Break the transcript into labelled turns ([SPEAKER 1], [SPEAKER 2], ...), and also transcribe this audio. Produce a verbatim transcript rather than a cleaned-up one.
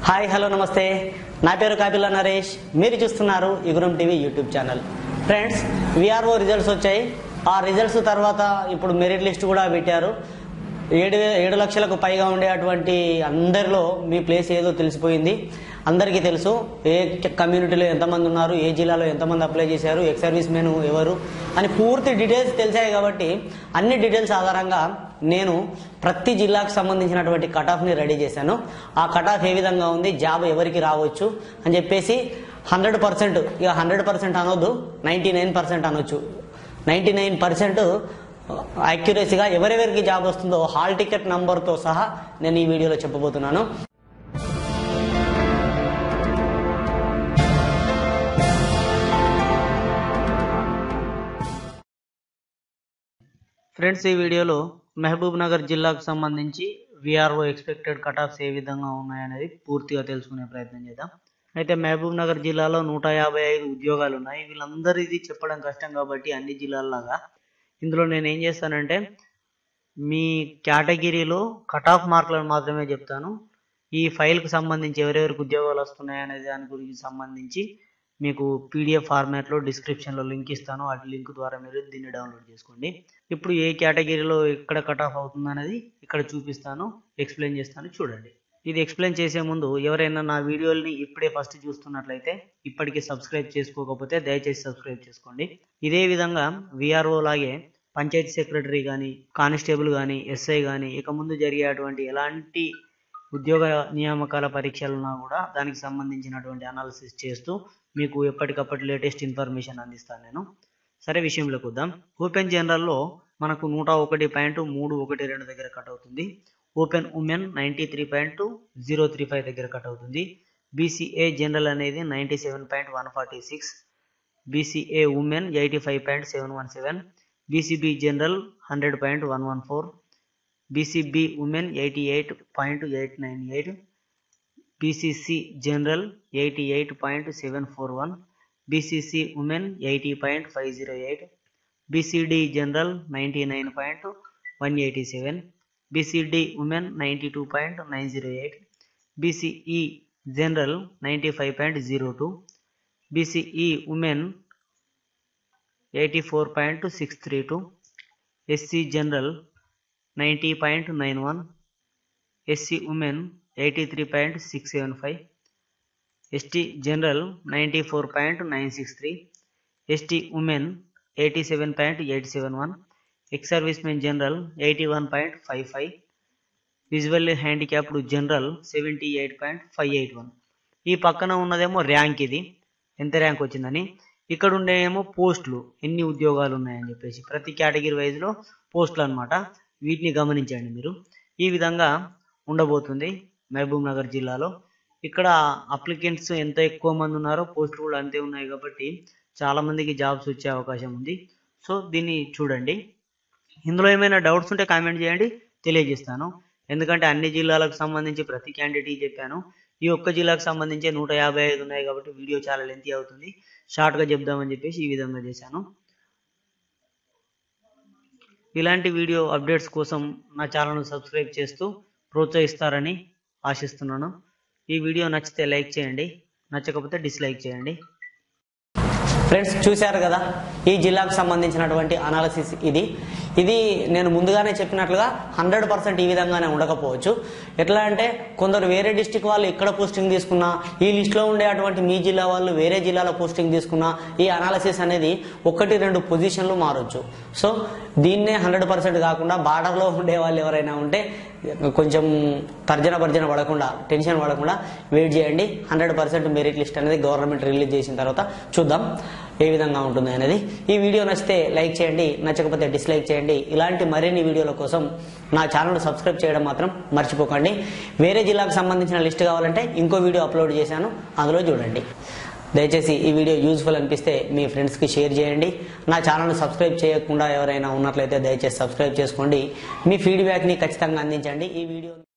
[SPEAKER 1] hi hello నమస్తే నా పేరు కాపిల్ల నరేష్ మీరు చూస్తున్నారు ఇగురం TV YouTube channel friends VRO results వచ్చాయి ఆ రిజల్ట్స్ తర్వాత ఇప్పుడు మెరిట్ లిస్ట్ కూడా పెట్టారు ఏడు ఏడు లక్షలకు పైగా ఉండేటువంటి అందరిలో మీ ప్లేస్ ఏదో తెలిసిపోయింది అందరికీ తెలుసు ఏ కమ్యూనిటీలో ఎంతమంది ఉన్నారు ఏ జిల్లాలో ఎంతమంది అప్లై చేశారు ఎక్స్ సర్వీస్ మెన్ ఎవరు అని పూర్తి డీటెయిల్స్ తెలిసాయి కాబట్టి అన్ని డీటెయిల్స్ ఆధారంగా నేను ప్రతి జిల్లాకు సంబంధించినటువంటి కట్ ఆఫ్ని రెడీ చేశాను ఆ కట్ ఆఫ్ ఏ విధంగా ఉంది జాబ్ ఎవరికి రావచ్చు అని చెప్పేసి హండ్రెడ్ పర్సెంట్ ఇక హండ్రెడ్ పర్సెంట్ అనొద్దు నైంటీ నైన్ పర్సెంట్ అనొచ్చు నైంటీ నైన్ పర్సెంట్ యాక్యురసీగా ఎవరెవరికి జాబ్ వస్తుందో హాల్ టికెట్ నంబర్తో సహా నేను ఈ వీడియోలో చెప్పబోతున్నాను ఫ్రెండ్స్ ఈ వీడియోలో మహబూబ్ నగర్ జిల్లాకు సంబంధించి విఆర్ఓ ఎక్స్పెక్టెడ్ కట్ ఆఫ్స్ ఏ విధంగా ఉన్నాయనేది పూర్తిగా తెలుసుకునే ప్రయత్నం చేద్దాం అయితే మహబూబ్ నగర్ జిల్లాలో నూట యాభై ఐదు ఉద్యోగాలు ఉన్నాయి వీళ్ళందరిది చెప్పడం కష్టం కాబట్టి అన్ని జిల్లాల్లాగా ఇందులో నేను ఏం చేస్తానంటే మీ కేటగిరీలో కట్ ఆఫ్ మార్కులను మాత్రమే చెప్తాను ఈ ఫైల్కి సంబంధించి ఎవరెవరికి ఉద్యోగాలు వస్తున్నాయి అనే దాని గురించి సంబంధించి మీకు పీడిఎఫ్ ఫార్మాట్లో డిస్క్రిప్షన్లో లింక్ ఇస్తాను ఆ లింక్ ద్వారా మీరు దీన్ని డౌన్లోడ్ చేసుకోండి ఇప్పుడు ఏ కేటగిరీలో ఎక్కడ కట్ ఆఫ్ అవుతుంది అనేది ఇక్కడ చూపిస్తాను ఎక్స్ప్లెయిన్ చేస్తాను చూడండి ఇది ఎక్స్ప్లెయిన్ చేసే ముందు ఎవరైనా నా వీడియోని ఇప్పుడే ఫస్ట్ చూస్తున్నట్లయితే ఇప్పటికీ సబ్స్క్రైబ్ చేసుకోకపోతే దయచేసి సబ్స్క్రైబ్ చేసుకోండి ఇదే విధంగా విఆర్ఓ లాగే పంచాయతీ సెక్రటరీ కానీ కానిస్టేబుల్ కానీ ఎస్ఐ కానీ ఇక ముందు జరిగేటువంటి ఎలాంటి ఉద్యోగ నియామకాల పరీక్షలున్నా కూడా దానికి సంబంధించినటువంటి అనాలిసిస్ చేస్తూ మీకు ఎప్పటికప్పటి లేటెస్ట్ ఇన్ఫర్మేషన్ అందిస్తాను నేను సరే విషయంలోకి వద్దాం ఓపెన్ జనరల్లో మనకు నూట ఒకటి పాయింట్ మూడు ఒకటి రెండు దగ్గర కట్ అవుతుంది open women ninety three point zero three five దగ్గర కట్ అవుతుంది బీసీఏ జనరల్ అనేది ninety seven point one forty six BCA women eighty five point seven one seven BCB general hundred point one one four BCB women eighty eight point eight nine eight BCC general eighty eight point seven four one BCC women eighty point five zero eight BCD general ninety nine point one eighty seven BCD women ninety two point nine zero eight BCE general ninety five point zero two BCE women eighty four point six three two SC general ninety point nine one SC women eighty three point six seven five ST general ninety four point nine six three ST women eighty seven point eight seven one ex service men general eighty one point five five visually handicapped general seventy eight point five eight one ఈ పక్కన ఉన్నదేమో rank ఇది ఎంత rank వచ్చిందని ఇక్కడ ఉండేమో పోస్టులు ఎన్ని ఉద్యోగాలు ఉన్నాయని చెప్పేసి ప్రతి కేటగిరీ వైజ్లో పోస్టులు అనమాట వీటిని గమనించండి మీరు ఈ విధంగా ఉండబోతుంది మహబూబ్ నగర్ జిల్లాలో ఇక్కడ అప్లికెంట్స్ ఎంత ఎక్కువ మంది ఉన్నారో పోస్టులు కూడా అంతే ఉన్నాయి కాబట్టి చాలా మందికి జాబ్స్ వచ్చే అవకాశం ఉంది సో దీన్ని చూడండి ఇందులో ఏమైనా డౌట్స్ ఉంటే కామెంట్ చేయండి తెలియజేస్తాను ఎందుకంటే అన్ని జిల్లాలకు సంబంధించి ప్రతి క్యాండిడేట్ చెప్పాను ఈ ఒక్క జిల్లాకు సంబంధించి నూట యాభై ఐదు ఉన్నాయి కాబట్టి వీడియో చాలా లెంతీ అవుతుంది షార్ట్గా చెప్దామని చెప్పేసి ఈ విధంగా చేశాను ఇలాంటి వీడియో అప్డేట్స్ కోసం నా ఛానల్ను సబ్స్క్రైబ్ చేస్తూ ప్రోత్సహిస్తారని ఆశిస్తున్నాను ఈ వీడియో నచ్చితే లైక్ చేయండి నచ్చకపోతే డిస్లైక్ చేయండి ఫ్రెండ్స్ చూశారు కదా ఈ జిల్లాకు సంబంధించినటువంటి అనాలిసిస్ ఇది ఇది నేను ముందుగానే చెప్పినట్లుగా హండ్రెడ్ పర్సెంట్ ఈ విధంగానే ఉండకపోవచ్చు ఎట్లా అంటే కొందరు వేరే డిస్టిక్ వాళ్ళు ఇక్కడ పోస్టింగ్ తీసుకున్నా ఈ లిస్ట్లో ఉండేటువంటి మీ జిల్లా వాళ్ళు వేరే జిల్లాలో పోస్టింగ్ తీసుకున్నా ఈ అనాలిసిస్ అనేది ఒకటి రెండు పొజిషన్లు మారొచ్చు సో దీన్నే హండ్రెడ్ పర్సెంట్ కాకుండా బార్డర్లో ఉండే వాళ్ళు ఎవరైనా ఉంటే కొంచెం తర్జన భర్జన పడకుండా టెన్షన్ పడకుండా వెయిట్ చేయండి హండ్రెడ్ పర్సెంట్ మెరిట్ లిస్ట్ అనేది గవర్నమెంట్ రిలీజ్ చేసిన తర్వాత చూద్దాం ఏ విధంగా ఉంటుంది అనేది ఈ వీడియో నచ్చితే లైక్ చేయండి నచ్చకపోతే డిస్లైక్ చేయండి ఇలాంటి మరిన్ని వీడియోల కోసం నా ఛానల్ సబ్స్క్రైబ్ చేయడం మాత్రం మర్చిపోకండి వేరే జిల్లాకు సంబంధించిన లిస్ట్ కావాలంటే ఇంకో వీడియో అప్లోడ్ చేశాను అందులో చూడండి దయచేసి ఈ వీడియో యూజ్ఫుల్ అనిపిస్తే మీ ఫ్రెండ్స్కి షేర్ చేయండి నా ఛానల్ సబ్స్క్రైబ్ చేయకుండా ఎవరైనా ఉన్నట్లయితే దయచేసి సబ్స్క్రైబ్ చేసుకోండి మీ ఫీడ్బ్యాక్ని ఖచ్చితంగా అందించండి ఈ వీడియో